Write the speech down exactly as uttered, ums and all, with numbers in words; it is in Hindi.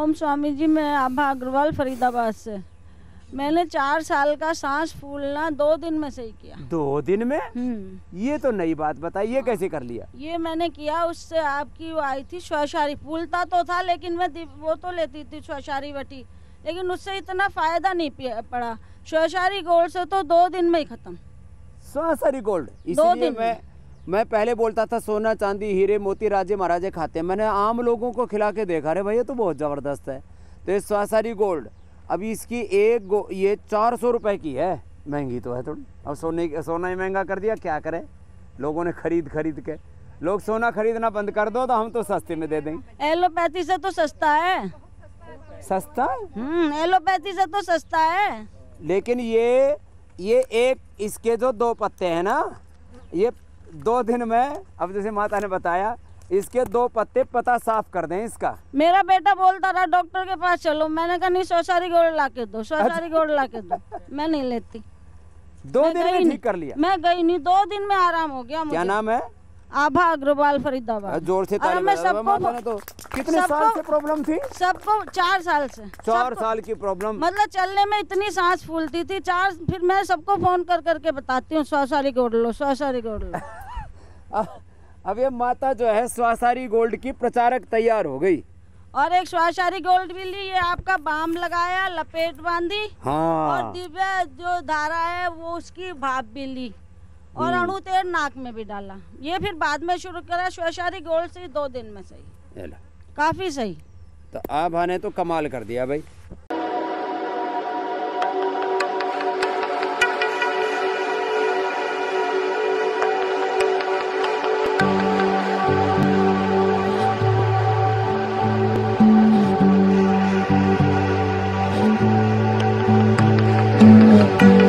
ओम स्वामी जी, मैं आभा अग्रवाल फरीदाबाद से। मैंने चार साल का सांस फूलना दो दिन में सही किया। दो दिन में? हम्म। ये तो नई बात बताई, ये कैसे कर लिया? ये मैंने किया, उससे आपकी वो आई थी श्वासारी, फूलता तो था लेकिन मैं वो तो लेती थी श्वासारी वटी, लेकिन उससे इतना फायदा नहीं पड़ा। श्वासारी गोल्ड से तो दो दिन में ही खत्म। श्वासारी गोल्ड, दो इसलिए दिन मैं मैं पहले बोलता था सोना चांदी हीरे मोती राजे महाराजे खाते हैं, मैंने आम लोगों को खिला के देखा, रे भैया तो बहुत जबरदस्त है। तो ये श्वासारी गोल्ड अब इसकी एक गो ये चार सौ रुपए की है, महंगी तो है थोड़ी। अब सोने सोना ही महंगा कर दिया, क्या करें, लोगों ने खरीद खरीद के। लोग सोना खरीदना बंद कर दो तो हम तो सस्ते में दे देंगे। एलोपैथी से तो सस्ता है। सस्ता? हम्म, एलोपैथी से तो सस्ता है। लेकिन ये ये एक इसके जो दो पत्ते हैं ना, ये दो दिन में, अब जैसे माता ने बताया, इसके दो पत्ते पता साफ कर दें इसका। मेरा बेटा बोलता रहा डॉक्टर के पास चलो, मैंने कहा नहीं श्वासारी गोल्ड ला के दो, श्वासारी गोल्ड ला के दो। मैं नहीं लेती। दो दिन में ठीक कर लिया? मैं गई नहीं, दो दिन में आराम हो गया मुझे। क्या नाम है? आभा अग्रवाल फरीदाबाद। जोर से ताली बजाओ। माता ने तो कितने साल से प्रॉब्लम थी? सबको चार साल से। चार साल की प्रॉब्लम, मतलब चलने में इतनी सांस फूलती थी चार। फिर मैं सबको फोन कर करके बताती हूँ श्वासारी गोल्ड लो, श्वासारी गोल्ड लो। अब ये माता जो है श्वासारी गोल्ड की प्रचारक तैयार हो गई। और एक श्वासारी गोल्ड भी ली, ये आपका बाम लगाया, लपेट बांधी। हाँ। और दिव्य जो धारा है वो उसकी भाप भी ली, और अणु तेल नाक में भी डाला। ये फिर बाद में शुरू करा श्वासारी गोल्ड से, दो दिन में सही, काफी सही। तो आभा ने तो कमाल कर दिया भाई। Thank you.